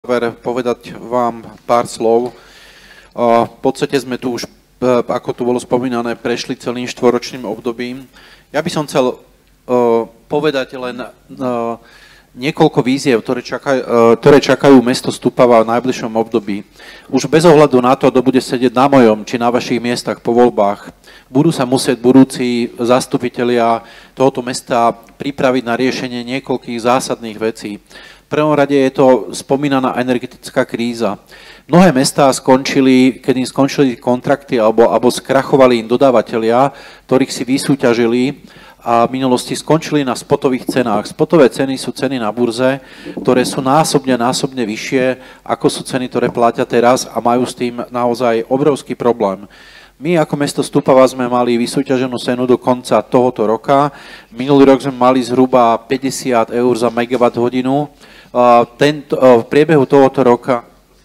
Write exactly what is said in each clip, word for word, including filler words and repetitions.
povedať vám pár slov. V podstate sme tu už, ako tu bolo spomínané, prešli celým štvoročným obdobím. Ja by som chcel povedať len niekoľko víziev, ktoré čakajú, ktoré čakajú mesto Stupava v najbližšom období. Už bez ohľadu na to, kto bude sedieť na mojom či na vašich miestach po voľbách, budú sa musieť budúci zastupitelia tohoto mesta pripraviť na riešenie niekoľkých zásadných vecí. V prvom rade je to spomínaná energetická kríza. Mnohé mestá skončili, keď im skončili kontrakty alebo, alebo skrachovali im dodávateľia, ktorých si vysúťažili a v minulosti skončili na spotových cenách. Spotové ceny sú ceny na burze, ktoré sú násobne, násobne vyššie, ako sú ceny, ktoré platia teraz a majú s tým naozaj obrovský problém. My ako mesto Stupava sme mali vysúťaženú cenu do konca tohoto roka. Minulý rok sme mali zhruba päťdesiat eur za megawatt hodinu. Tento, v priebehu tohoto roka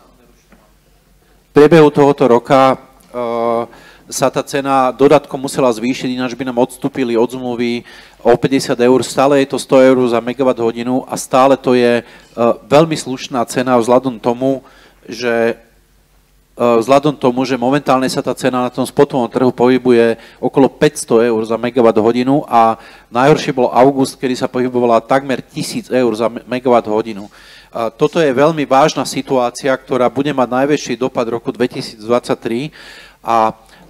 v priebehu tohoto roka sa tá cena dodatkom musela zvýšiť, ináč by nám odstúpili od zmluvy o päťdesiat eur. Stále je to sto eur za megawatt hodinu a stále to je veľmi slušná cena vzhľadom tomu, že vzhľadom tomu, že momentálne sa tá cena na tom spotovom trhu pohybuje okolo päťsto eur za megawatt hodinu a najhoršie bol august, kedy sa pohybovala takmer tisíc eur za megawatt hodinu. Toto je veľmi vážna situácia, ktorá bude mať najväčší dopad roku dvetisícdvadsaťtri a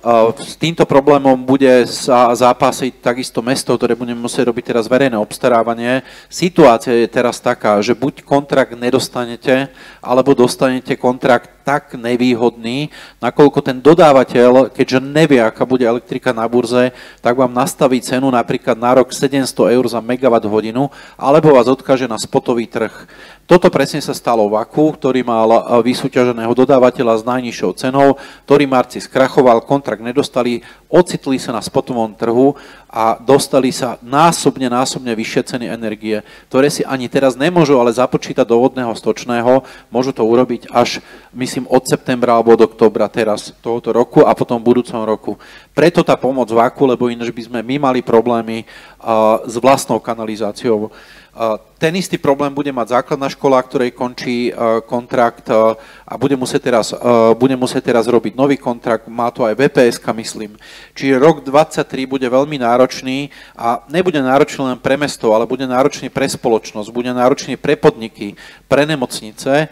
s týmto problémom bude sa zápasiť takisto mesto, ktoré budeme musieť robiť teraz verejné obstarávanie. Situácia je teraz taká, že buď kontrakt nedostanete, alebo dostanete kontrakt tak nevýhodný, nakoľko ten dodávateľ, keďže nevie, aká bude elektrika na burze, tak vám nastaví cenu napríklad na rok sedemsto eur za megawatt hodinu, alebo vás odkáže na spotový trh. Toto presne sa stalo v Aku, ktorý mal vysúťaženého dodávateľa s najnižšou cenou, ktorý marci skrachoval, kontrakt nedostali, ocitli sa na spotovom trhu a dostali sa násobne, násobne vyššie ceny energie, ktoré si ani teraz nemôžu ale započítať do vodného stočného, môžu to urobiť až, myslím, od septembra alebo od októbra teraz tohoto roku a potom v budúcom roku. Preto tá pomoc v Aku, lebo ináč by sme my mali problémy uh, s vlastnou kanalizáciou. Ten istý problém bude mať základná škola, ktorej končí kontrakt a bude musieť teraz, bude musieť teraz robiť nový kontrakt, má to aj vé pé eska, myslím. Čiže rok dvadsaťtri bude veľmi náročný a nebude náročný len pre mesto, ale bude náročný pre spoločnosť, bude náročný pre podniky, pre nemocnice.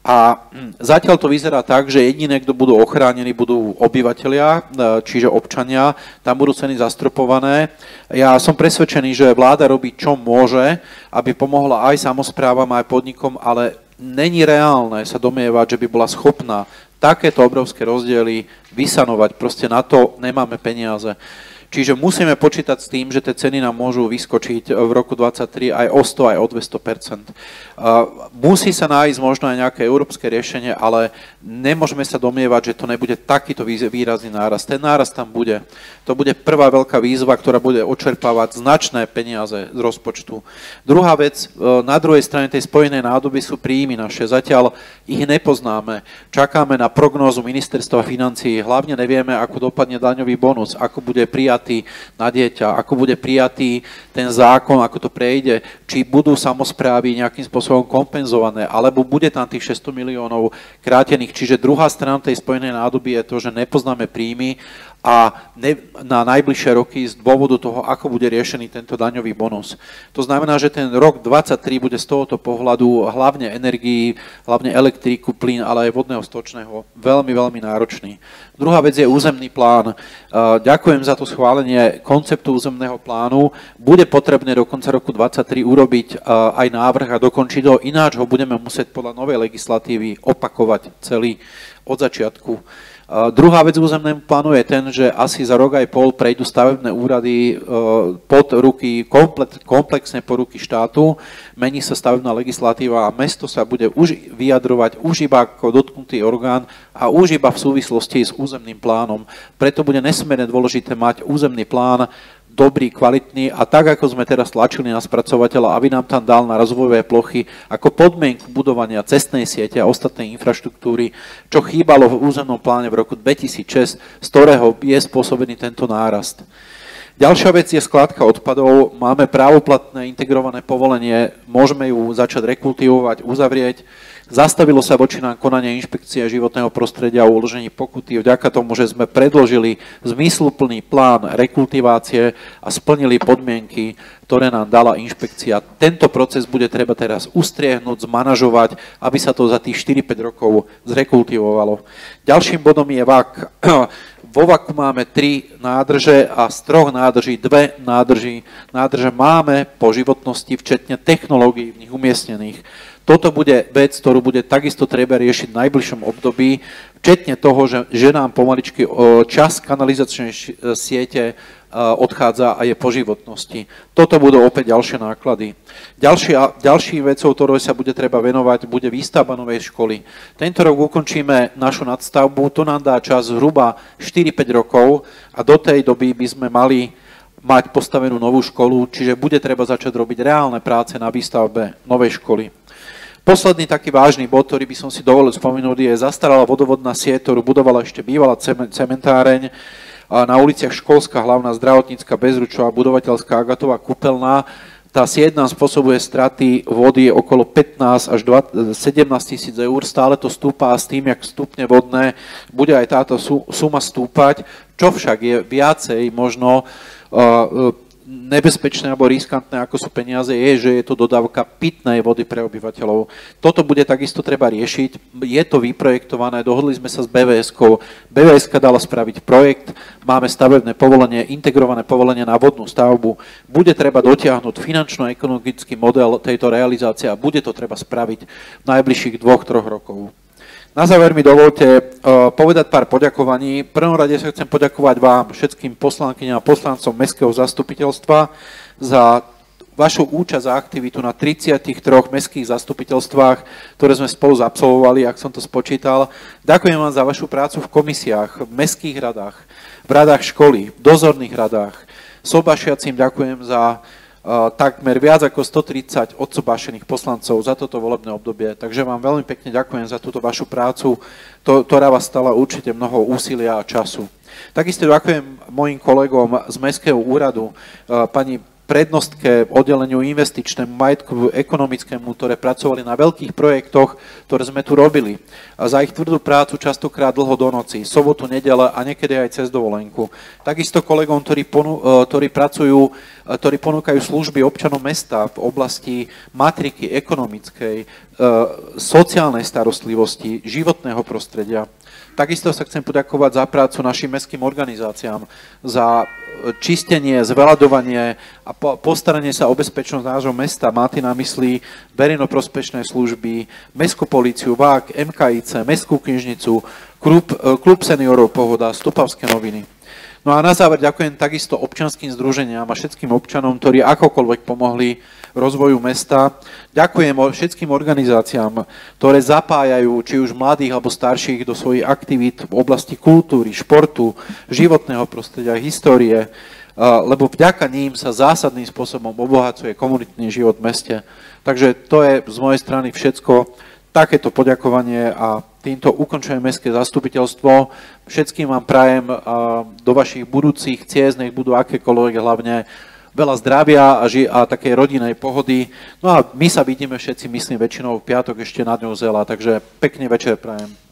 A zatiaľ to vyzerá tak, že jediné, kto budú ochránení, budú obyvatelia, čiže občania, tam budú ceny zastropované. Ja som presvedčený, že vláda robí, čo môže, aby pomohla aj samosprávam, aj podnikom, ale není reálne sa domnievať, že by bola schopná takéto obrovské rozdiely vysanovať. Proste na to nemáme peniaze. Čiže musíme počítať s tým, že tie ceny nám môžu vyskočiť v roku dvadsaťtri aj o sto, aj o dvesto percent. Musí sa nájsť možno aj nejaké európske riešenie, ale nemôžeme sa domnievať, že to nebude takýto výrazný nárast. Ten nárast tam bude. To bude prvá veľká výzva, ktorá bude očerpávať značné peniaze z rozpočtu. Druhá vec, na druhej strane tej spojenej nádoby sú príjmy naše. Zatiaľ ich nepoznáme. Čakáme na prognózu ministerstva financií. Hlavne nevieme, ako dopadne daňový bonus, ako bude prijatý na dieťa, ako bude prijatý ten zákon, ako to prejde, či budú samosprávy nejakým spôsobom kompenzované, alebo bude tam tých šesťsto miliónov krátených. Čiže druhá strana tej spojenej nádoby je to, že nepoznáme príjmy a ne, na najbližšie roky z dôvodu toho, ako bude riešený tento daňový bonus. To znamená, že ten rok dvadsaťtri bude z tohoto pohľadu hlavne energii, hlavne elektriku, plyn, ale aj vodného stočného veľmi, veľmi náročný. Druhá vec je územný plán. Ďakujem za to schválenie konceptu územného plánu. Bude potrebné do konca roku dvadsaťtri urobiť aj návrh a dokončiť ho, ináč ho budeme musieť podľa novej legislatívy opakovať celý od začiatku. Uh, druhá vec územnému plánu je ten, že asi za rok aj pol prejdú stavebné úrady uh, pod ruky, komplet, komplexne po ruky štátu, mení sa stavebná legislatíva a mesto sa bude už vyjadrovať už iba ako dotknutý orgán a už iba v súvislosti s územným plánom. Preto bude nesmierne dôležité mať územný plán dobrý, kvalitný a tak, ako sme teraz tlačili na spracovateľa, aby nám tam dal na rozvojové plochy ako podmienku budovania cestnej siete a ostatnej infraštruktúry, čo chýbalo v územnom pláne v roku dvetisícšesť, z ktorého je spôsobený tento nárast. Ďalšia vec je skládka odpadov. Máme právoplatné integrované povolenie, môžeme ju začať rekultivovať, uzavrieť. Zastavilo sa voči nám konanie inšpekcie životného prostredia o uložení pokuty vďaka tomu, že sme predložili zmysluplný plán rekultivácie a splnili podmienky, ktoré nám dala inšpekcia. Tento proces bude treba teraz ustriehnúť, zmanažovať, aby sa to za tých štyri päť rokov zrekultivovalo. Ďalším bodom je V A K. Vo V A Ku máme tri nádrže a z troch nádrží dve nádrží. Nádrže máme po životnosti, včetne technológií v nich umiestnených. Toto bude vec, ktorú bude takisto treba riešiť v najbližšom období, včetne toho, že, že nám pomaličky čas kanalizačnej siete odchádza a je po životnosti. Toto budú opäť ďalšie náklady. Ďalšia, ďalší vecou, ktorou sa bude treba venovať, bude výstavba novej školy. Tento rok ukončíme našu nadstavbu, to nám dá čas zhruba štyri päť rokov a do tej doby by sme mali mať postavenú novú školu, čiže bude treba začať robiť reálne práce na výstavbe novej školy. Posledný taký vážny bod, ktorý by som si dovolil spomenúť, je zastaralá vodovodná sieť, ktorú budovala ešte bývalá cementáreň na uliciach Školská, Hlavná, Zdravotnícka, Bezručová, Budovateľská, Agatová, Kúpeľná. Tá sieť nám spôsobuje straty vody okolo pätnásť až sedemnásť tisíc eur, stále to stúpa a s tým, jak stupne vodné, bude aj táto suma stúpať, čo však je viacej možno uh, nebezpečné alebo riskantné, ako sú peniaze, je, že je to dodávka pitnej vody pre obyvateľov. Toto bude takisto treba riešiť. Je to vyprojektované, dohodli sme sa s bé vé eskou. bé vé eska dala spraviť projekt, máme stavebné povolenie, integrované povolenie na vodnú stavbu. Bude treba dotiahnuť finančno-ekonomický model tejto realizácie a bude to treba spraviť v najbližších dvoch, troch rokov. Na záver mi dovolte uh, povedať pár poďakovaní. V prvom rade sa chcem poďakovať vám, všetkým poslankyňam a poslancom Mestského zastupiteľstva za vašu účasť a aktivitu na tridsiatich troch mestských zastupiteľstvách, ktoré sme spolu absolvovali, ak som to spočítal. Ďakujem vám za vašu prácu v komisiách, v mestských radách, v radách školy, v dozorných radách. Sobašiacim ďakujem za Uh, takmer viac ako stotridsať odsobášených poslancov za toto volebné obdobie. Takže vám veľmi pekne ďakujem za túto vašu prácu, to, ktorá vás stala určite mnoho úsilia a času. Takisto ďakujem mojim kolegom z Mestského úradu, uh, pani prednostke oddeleniu investičnému, majetkovu, ekonomickému, ktoré pracovali na veľkých projektoch, ktoré sme tu robili. A za ich tvrdú prácu častokrát dlho do noci, sobotu, nedele a niekedy aj cez dovolenku. Takisto kolegom, ktorí, ponu, ktorí pracujú, ktorí ponúkajú služby občanom mesta v oblasti matriky, ekonomickej, sociálnej starostlivosti, životného prostredia. Takisto sa chcem poďakovať za prácu našim mestským organizáciám, za čistenie, zveľadovanie a postaranie sa o bezpečnosť nášho mesta. Máte na mysli verejnoprospešné služby, Mestskú políciu, vé á ká, em ká í cé, Mestskú knižnicu, klub, klub seniorov Pohoda, Stupavské noviny. No a na záver ďakujem takisto občianskym združeniam a všetkým občanom, ktorí akokoľvek pomohli rozvoju mesta. Ďakujem všetkým organizáciám, ktoré zapájajú či už mladých alebo starších do svojich aktivít v oblasti kultúry, športu, životného prostredia, histórie, lebo vďaka ním sa zásadným spôsobom obohacuje komunitný život v meste. Takže to je z mojej strany všetko. Takéto poďakovanie a týmto ukončujem mestské zastupiteľstvo. Všetkým vám prajem do vašich budúcich ciest, nech budú akékoľvek, hlavne veľa zdravia a, ži- a takej rodinej pohody. No a my sa vidíme všetci, myslím, väčšinou v piatok ešte na Dňu Zela, takže pekný večer prajem.